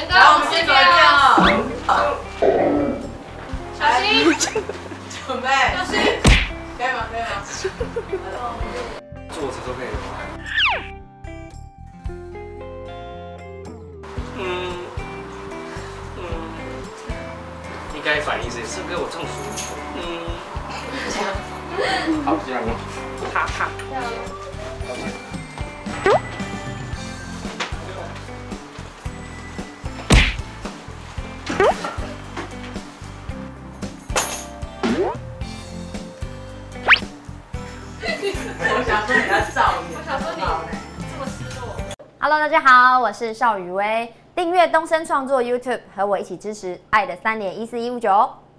元哥，我们先表演哦。小心， 准备， 小心， 可以吗？可以吗？ 坐着都可以吗？应该反应是不是给我中暑？好，这样。啪啪。 我想说你要造你， 我想说你这么失落。 Hello， 大家好，我是邵雨薇，订阅东森创作 YouTube，和我一起支持爱的3连141595。